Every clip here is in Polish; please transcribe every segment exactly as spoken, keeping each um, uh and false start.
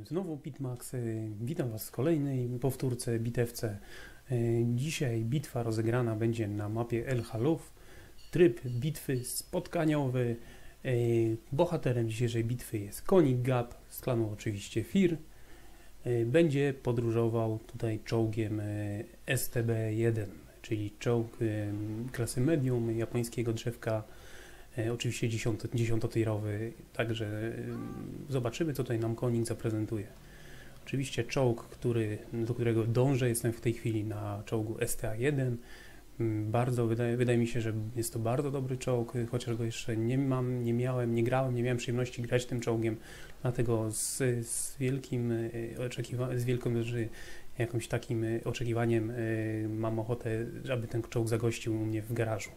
Znowu Pitmax, witam Was w kolejnej powtórce, bitewce. Dzisiaj bitwa rozegrana będzie na mapie El Haluf. Tryb bitwy spotkaniowy. Bohaterem dzisiejszej bitwy jest konik Gap z klanu oczywiście Fir. Będzie podróżował tutaj czołgiem S T B jeden, czyli czołg klasy medium japońskiego drzewka. Oczywiście dziesiątotirowy, także zobaczymy, co tutaj nam konik zaprezentuje. Oczywiście czołg, który, do którego dążę, jestem w tej chwili na czołgu S T A jeden. Bardzo, wydaje, wydaje mi się, że jest to bardzo dobry czołg, chociaż go jeszcze nie mam, nie miałem, nie grałem, nie miałem przyjemności grać tym czołgiem, dlatego z, z wielkim oczekiwaniem, z wielką, że jakimś takim oczekiwaniem mam ochotę, aby ten czołg zagościł u mnie w garażu.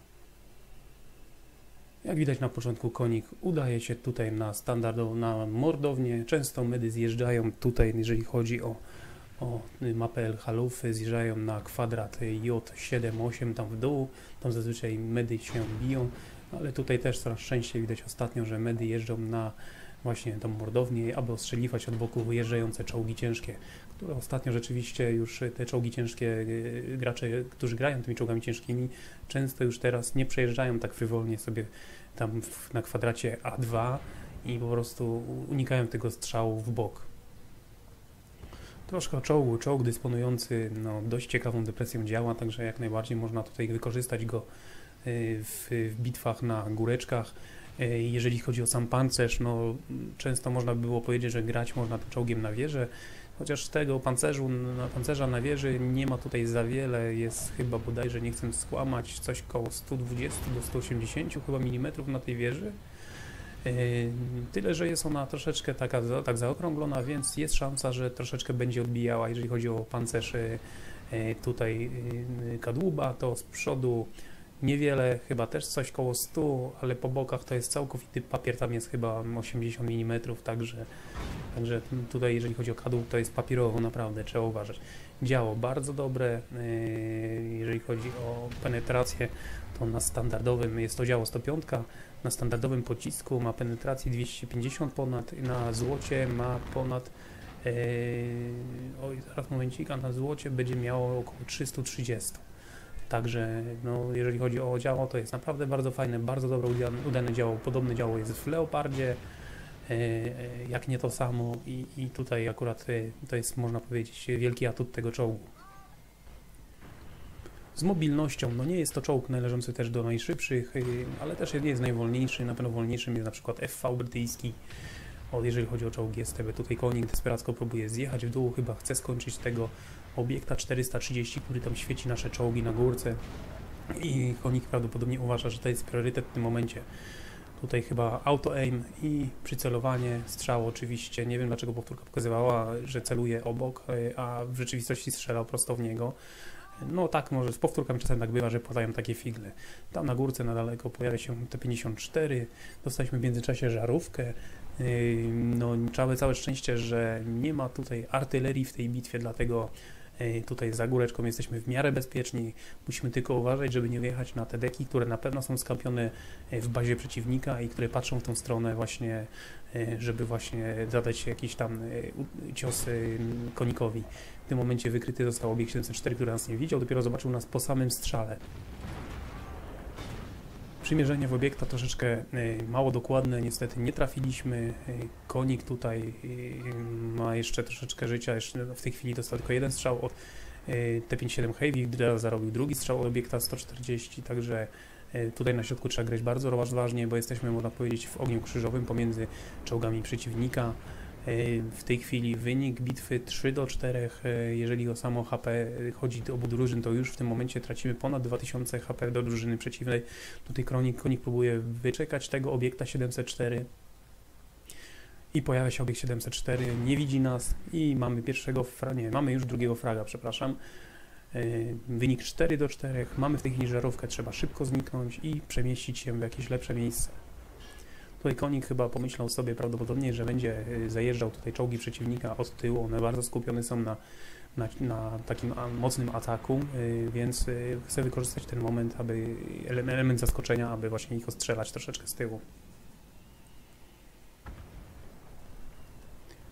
Jak widać na początku konik udaje się tutaj na standardową, na mordownię. Często medy zjeżdżają tutaj, jeżeli chodzi o, o mapę El Haluf, zjeżdżają na kwadrat J siedem osiem tam w dół. Tam zazwyczaj medy się biją, ale tutaj też coraz częściej widać ostatnio, że medy jeżdżą na właśnie tą mordownię, aby ostrzeliwać od boku wyjeżdżające czołgi ciężkie, które ostatnio rzeczywiście już te czołgi ciężkie, gracze, którzy grają tymi czołgami ciężkimi, często już teraz nie przejeżdżają tak frywolnie sobie tam w, na kwadracie A dwa i po prostu unikają tego strzału w bok. Troszkę o czołgu. Czołg dysponujący no, dość ciekawą depresją działa, także jak najbardziej można tutaj wykorzystać go w, w bitwach na góreczkach. Jeżeli chodzi o sam pancerz, no często można by było powiedzieć, że grać można tym czołgiem na wieżę, chociaż tego pancerzu, na pancerza na wieży nie ma tutaj za wiele, jest chyba bodajże, nie chcę skłamać, coś koło sto dwadzieścia do stu osiemdziesięciu chyba milimetrów na tej wieży. Tyle, że jest ona troszeczkę taka, tak zaokrąglona, więc jest szansa, że troszeczkę będzie odbijała, jeżeli chodzi o pancerz tutaj kadłuba, to z przodu niewiele, chyba też coś koło stu, ale po bokach to jest całkowity papier, tam jest chyba osiemdziesiąt milimetrów, także, także tutaj jeżeli chodzi o kadłub, to jest papierowo, naprawdę trzeba uważać. Działo bardzo dobre, jeżeli chodzi o penetrację, to na standardowym jest to działo sto pięć, na standardowym pocisku ma penetrację dwieście pięćdziesiąt ponad, na złocie ma ponad, yy, oj zaraz momencik, a na złocie będzie miało około trzysta trzydzieści. Także no, jeżeli chodzi o działo, to jest naprawdę bardzo fajne, bardzo dobre udane działo. Podobne działo jest w Leopardzie, e, jak nie to samo i, i tutaj akurat e, to jest, można powiedzieć, wielki atut tego czołgu. Z mobilnością, no nie jest to czołg należący też do najszybszych, e, ale też nie jest najwolniejszy, na pewno wolniejszym jest na przykład F V brytyjski. O, jeżeli chodzi o czołgi S T B, tutaj konik desperacko próbuje zjechać w dół, chyba chce skończyć tego obiekta czterysta trzydzieści, który tam świeci nasze czołgi na górce i konik prawdopodobnie uważa, że to jest priorytet w tym momencie. Tutaj chyba auto-aim i przycelowanie, strzał oczywiście, nie wiem dlaczego powtórka pokazywała, że celuje obok, a w rzeczywistości strzelał prosto w niego. No tak, może z powtórkami czasem tak bywa, że podają takie figle. Tam na górce, na daleko pojawia się T pięćdziesiąt cztery, dostaliśmy w międzyczasie żarówkę. No całe, całe szczęście, że nie ma tutaj artylerii w tej bitwie, dlatego tutaj za góreczką jesteśmy w miarę bezpieczni. Musimy tylko uważać, żeby nie wyjechać na te deki, które na pewno są skampione w bazie przeciwnika i które patrzą w tą stronę właśnie, żeby właśnie zadać jakiś tam cios konikowi. W tym momencie wykryty został obiekt siedemset cztery, który nas nie widział, dopiero zobaczył nas po samym strzale. Przymierzenie w obiekta troszeczkę mało dokładne, niestety nie trafiliśmy. Konik tutaj ma jeszcze troszeczkę życia, jeszcze w tej chwili dostał tylko jeden strzał od T pięćdziesiąt siedem Heavy, zarobił drugi strzał od obiekta sto czterdzieści, także tutaj na środku trzeba grać bardzo rozważnie, bo jesteśmy, można powiedzieć, w ogniu krzyżowym pomiędzy czołgami przeciwnika. W tej chwili wynik bitwy trzy do czterech, jeżeli o samo H P chodzi o obu drużyn, to już w tym momencie tracimy ponad dwa tysiące H P do drużyny przeciwnej. Tutaj konik, konik próbuje wyczekać tego obiekta siedemset cztery i pojawia się obiekt siedemset cztery, nie widzi nas i mamy pierwszego fraga, nie, mamy już drugiego fraga, przepraszam. Wynik cztery do czterech, mamy w tej chwili żarówkę, trzeba szybko zniknąć i przemieścić się w jakieś lepsze miejsce. Tutaj konik chyba pomyślał sobie prawdopodobnie, że będzie zajeżdżał tutaj czołgi przeciwnika od tyłu. One bardzo skupione są na, na, na takim mocnym ataku, więc chce wykorzystać ten moment, aby element zaskoczenia, aby właśnie ich ostrzelać troszeczkę z tyłu.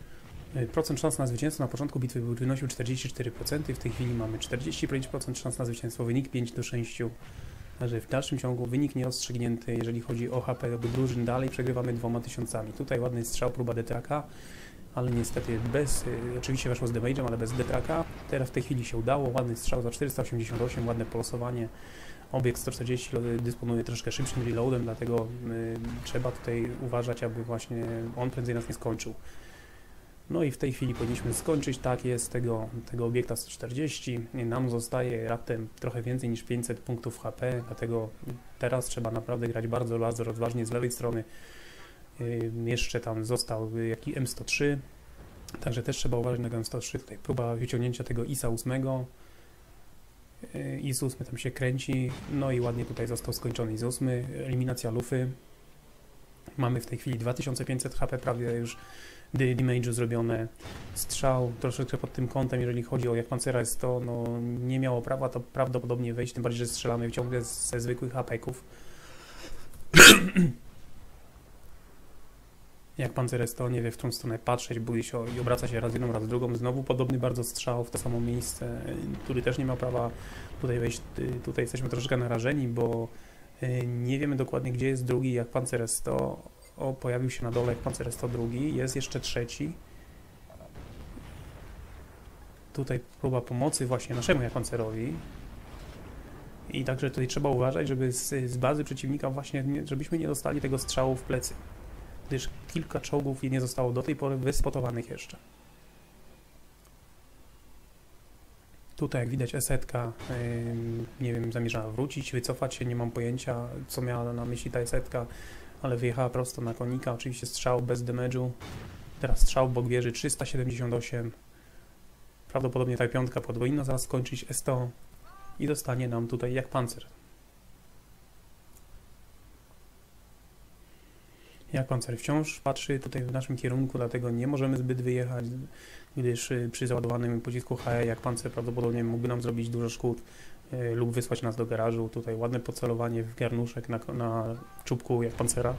Procent szans na zwycięstwo na początku bitwy wynosił czterdzieści cztery procent, w tej chwili mamy czterdzieści pięć procent szans na zwycięstwo, wynik pięć do sześciu. Także w dalszym ciągu wynik nierozstrzygnięty, jeżeli chodzi o H P obu drużyn, dalej przegrywamy dwoma tysiącami. Tutaj ładny strzał, próba detraka, ale niestety bez, y, oczywiście weszło z damage'em, ale bez detraka. Teraz w tej chwili się udało, ładny strzał za czterysta osiemdziesiąt osiem, ładne polosowanie. Obiekt sto czterdzieści dysponuje troszkę szybszym reloadem, dlatego y, trzeba tutaj uważać, aby właśnie on prędzej nas nie skończył. No i w tej chwili powinniśmy skończyć, tak jest, tego, tego obiekta sto czterdzieści. Nam zostaje raptem trochę więcej niż pięćset punktów H P, dlatego teraz trzeba naprawdę grać bardzo, bardzo rozważnie z lewej strony. Yy, jeszcze tam został jaki M sto trzy, także też trzeba uważać na M sto trzy. Tutaj próba wyciągnięcia tego I S A osiem. Yy, I S osiem tam się kręci, no i ładnie tutaj został skończony I S osiem. Eliminacja lufy. Mamy w tej chwili dwa tysiące pięćset H P prawie już damage'u zrobione. Strzał troszeczkę pod tym kątem, jeżeli chodzi o jak Pancera S sto, no nie miało prawa to prawdopodobnie wejść, tym bardziej, że strzelamy ciągle ze zwykłych H P ków. Jak Panzer S sto nie wie, w którą stronę patrzeć, boi się i obraca się raz jedną, raz drugą. Znowu podobny bardzo strzał w to samo miejsce, który też nie miał prawa tutaj wejść. Tutaj jesteśmy troszeczkę narażeni, bo nie wiemy dokładnie, gdzie jest drugi jak Panzer S sto. O, pojawił się na dole jak Panzer S sto drugi, jest jeszcze trzeci. Tutaj próba pomocy właśnie naszemu jak Pancerowi. I także tutaj trzeba uważać, żeby z, z bazy przeciwnika właśnie, nie, żebyśmy nie dostali tego strzału w plecy. Gdyż kilka czołgów nie zostało do tej pory wyspotowanych jeszcze. Tutaj jak widać esetka, yy, nie wiem, zamierzała wrócić, wycofać się, nie mam pojęcia co miała na myśli ta esetka, ale wyjechała prosto na konika, oczywiście strzał bez damage'u. Teraz strzał bok wieży trzysta siedemdziesiąt osiem. Prawdopodobnie ta piątka powinna zaraz skończyć S sto i dostanie nam tutaj jak pancer. Jak pancer wciąż patrzy tutaj w naszym kierunku, dlatego nie możemy zbyt wyjechać, gdyż przy załadowanym pocisku H E jak pancer prawdopodobnie mógłby nam zrobić dużo szkód yy, lub wysłać nas do garażu. Tutaj ładne pocelowanie w garnuszek na, na czubku jak pancera.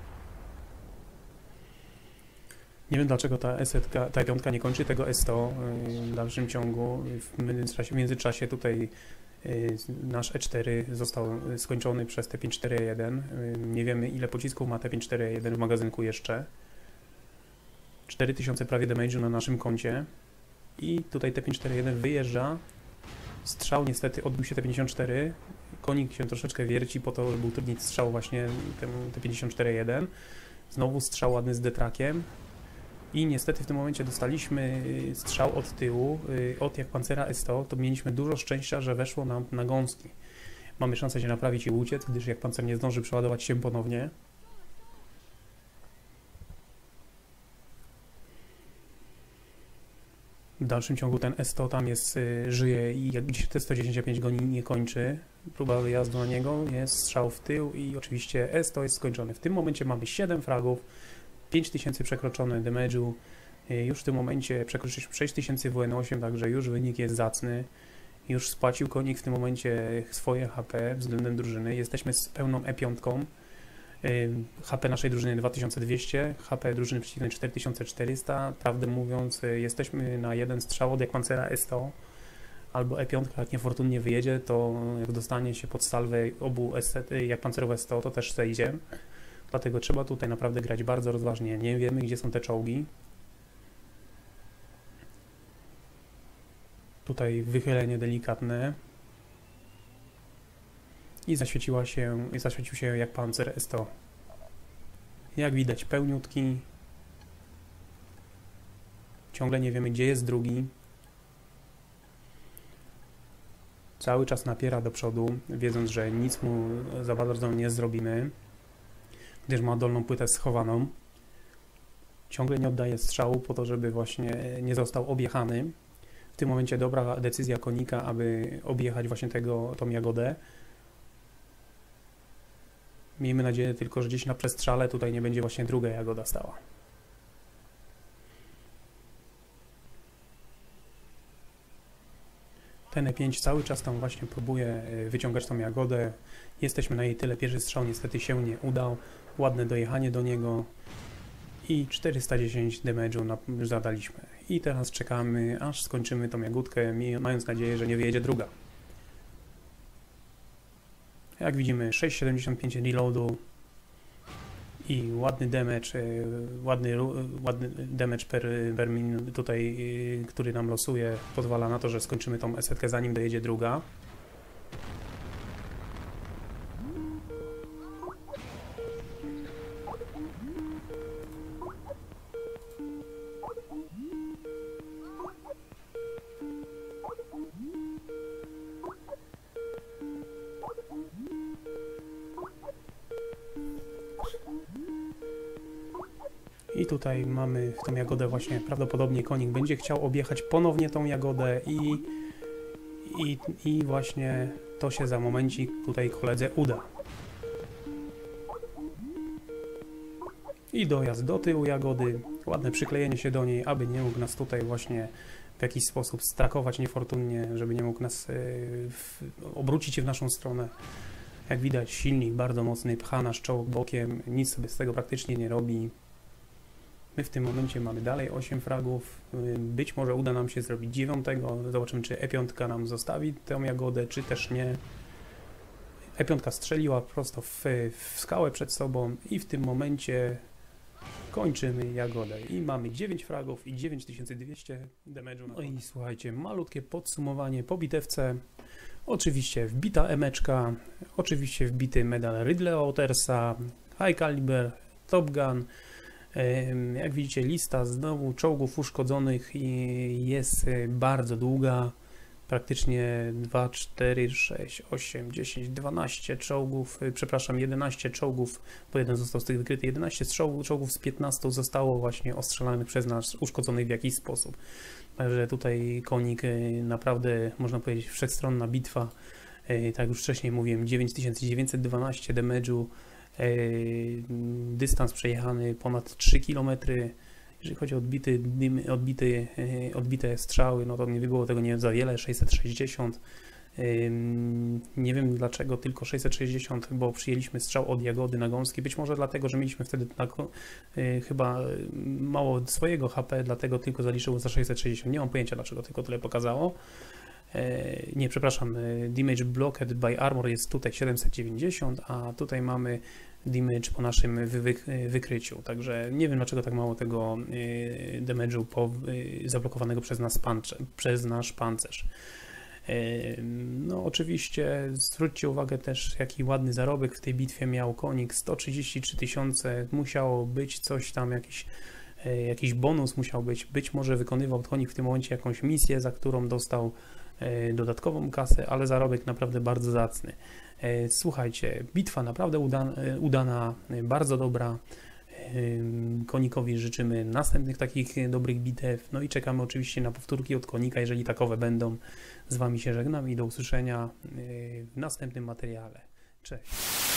Nie wiem dlaczego ta S sto, ta piątka nie kończy tego S sto yy, w dalszym ciągu. W międzyczasie, w międzyczasie tutaj yy, nasz E cztery został skończony przez T pięć cztery jeden. Yy, nie wiemy ile pocisków ma T pięć cztery jeden w magazynku jeszcze. cztery tysiące prawie damage'u na naszym koncie. I tutaj T pięć cztery jeden wyjeżdża. Strzał niestety odbił się T pięćdziesiąt cztery. Konik się troszeczkę wierci po to, żeby utrudnić strzał właśnie temu T pięćdziesiąt cztery jeden. Znowu strzał ładny z detrakiem. I niestety w tym momencie dostaliśmy strzał od tyłu, od jak Pancera S sto, to mieliśmy dużo szczęścia, że weszło nam na gąski. Mamy szansę się naprawić i uciec, gdyż jak Pancer nie zdąży przeładować się ponownie. W dalszym ciągu ten S sto tam jest, żyje i jak gdzieś T sto dziesięć pięć go nie kończy. Próba wyjazdu na niego, jest strzał w tył i oczywiście S sto jest skończony. W tym momencie mamy siedem fragów. pięć tysięcy przekroczone damage'u, już w tym momencie przekroczyliśmy sześć tysięcy W N osiem, także już wynik jest zacny, już spłacił konik w tym momencie swoje H P względem drużyny, jesteśmy z pełną E pięć, H P naszej drużyny dwa tysiące dwieście, H P drużyny przeciwnej cztery tysiące czterysta, prawdę mówiąc jesteśmy na jeden strzał od jak Pancera S sto, albo E pięć jak niefortunnie wyjedzie, to jak dostanie się pod salwę obu jak Pancerowe S sto, to też zejdzie. Dlatego trzeba tutaj naprawdę grać bardzo rozważnie. Nie wiemy, gdzie są te czołgi. Tutaj wychylenie delikatne. I zaświeciła się, i zaświecił się jak Panzer S sto. Jak widać pełniutki. Ciągle nie wiemy, gdzie jest drugi. Cały czas napiera do przodu, wiedząc, że nic mu za bardzo nie zrobimy, gdyż ma dolną płytę schowaną. Ciągle nie oddaje strzału po to, żeby właśnie nie został objechany. W tym momencie dobra decyzja konika, aby objechać właśnie tego, tą jagodę. Miejmy nadzieję tylko, że gdzieś na przestrzale tutaj nie będzie właśnie druga jagoda stała. Ten E pięć cały czas tam właśnie próbuje wyciągać tą jagodę. Jesteśmy na jej tyle. Pierwszy strzał niestety się nie udał. Ładne dojechanie do niego. i czterysta dziesięć damage'u zadaliśmy. I teraz czekamy, aż skończymy tą jagódkę, mając nadzieję, że nie wyjedzie druga. Jak widzimy, sześć siedemdziesiąt pięć reloadu i ładny damage, ładny, ładny damage per, per minute tutaj, który nam losuje, pozwala na to, że skończymy tą esetkę, zanim dojedzie druga. I tutaj mamy tą jagodę właśnie, prawdopodobnie konik będzie chciał objechać ponownie tą jagodę i, i, i właśnie to się za momencik tutaj koledze uda. I dojazd do tyłu jagody, ładne przyklejenie się do niej, aby nie mógł nas tutaj właśnie w jakiś sposób strakować niefortunnie, żeby nie mógł nas yy, w, obrócić się w naszą stronę. Jak widać, silnik bardzo mocny, pcha nasz czołg bokiem, nic sobie z tego praktycznie nie robi. My w tym momencie mamy dalej osiem fragów, być może uda nam się zrobić dziewiątego, zobaczymy, czy E pięć nam zostawi tę jagodę, czy też nie. E pięć strzeliła prosto w, w skałę przed sobą i w tym momencie kończymy jagodę i mamy dziewięć fragów i dziewięć tysięcy dwieście damage'u. No i słuchajcie, malutkie podsumowanie po bitewce. Oczywiście wbita emeczka, oczywiście wbity medal Ridleya Ottersa, High Caliber, Top Gun. Jak widzicie, lista znowu czołgów uszkodzonych jest bardzo długa, praktycznie dwa, cztery, sześć, osiem, dziesięć, dwanaście czołgów, przepraszam, jedenaście czołgów, bo jeden został z tych wykryty, jedenaście czołgów, czołgów z piętnastu zostało właśnie ostrzelanych przez nas, uszkodzonych w jakiś sposób. Także tutaj konik naprawdę, można powiedzieć, wszechstronna bitwa, tak jak już wcześniej mówiłem, dziewięć tysięcy dziewięćset dwanaście damage'u, dystans przejechany ponad trzy kilometry. Jeżeli chodzi o odbity, odbity, odbite strzały, no to nie było tego nie za wiele, sześćset sześćdziesiąt. Nie wiem dlaczego tylko sześćset sześćdziesiąt, bo przyjęliśmy strzał od Jagody na gąski. Być może dlatego, że mieliśmy wtedy na, chyba mało swojego H P, dlatego tylko zaliczyło za sześćset sześćdziesiąt. Nie mam pojęcia, dlaczego tylko tyle pokazało. Nie, przepraszam, damage blocked by armor jest tutaj siedemset dziewięćdziesiąt, a tutaj mamy damage po naszym wy wy wykryciu, także nie wiem dlaczego tak mało tego y, damage'u po, y, zablokowanego przez nas pancerz, przez nasz pancerz. Y, no oczywiście zwróćcie uwagę też, jaki ładny zarobek w tej bitwie miał konik, sto trzydzieści trzy tysiące, musiało być coś tam, jakiś y, jakiś bonus musiał być, być może wykonywał konik w tym momencie jakąś misję, za którą dostał dodatkową kasę, ale zarobek naprawdę bardzo zacny. Słuchajcie, bitwa naprawdę udana, udana, bardzo dobra. Konikowi życzymy następnych takich dobrych bitew. No i czekamy oczywiście na powtórki od konika, jeżeli takowe będą. Z Wami się żegnam i do usłyszenia w następnym materiale. Cześć!